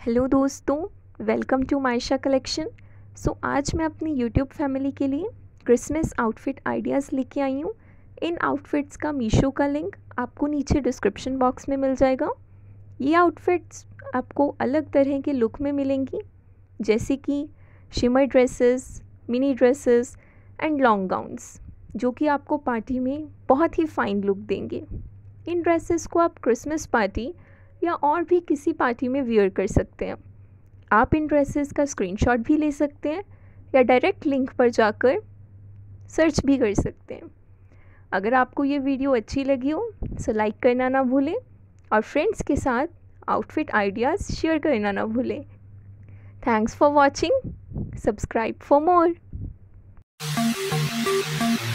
Hello दोस्तों, welcome to Maysha collection. आज मैं अपनी यूट्यूब फैमिली के लिए क्रिसमस आउटफिट आइडियाज़ लेके आई हूँ। इन आउटफिट्स का मीशो का लिंक आपको नीचे डिस्क्रिप्शन बॉक्स में मिल जाएगा। ये आउटफिट्स आपको अलग तरह के लुक में मिलेंगी, जैसे कि shimmer dresses, mini dresses and long gowns, जो कि आपको पार्टी में बहुत ही फ़ाइन लुक देंगे। इन ड्रेसेस को आप क्रिसमस पार्टी या और भी किसी पार्टी में वियर कर सकते हैं। आप इन ड्रेसेस का स्क्रीनशॉट भी ले सकते हैं या डायरेक्ट लिंक पर जाकर सर्च भी कर सकते हैं। अगर आपको ये वीडियो अच्छी लगी हो तो लाइक करना ना भूलें और फ्रेंड्स के साथ आउटफिट आइडियाज़ शेयर करना ना भूलें। Thanks for watching, subscribe for more.